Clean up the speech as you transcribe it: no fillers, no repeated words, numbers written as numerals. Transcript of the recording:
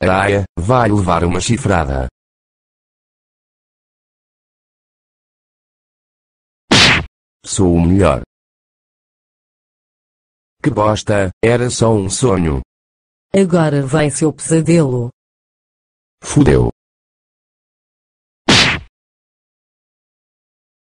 Aia, vai levar uma chifrada. Sou o melhor. Que bosta, era só um sonho. Agora vai seu pesadelo. Fudeu.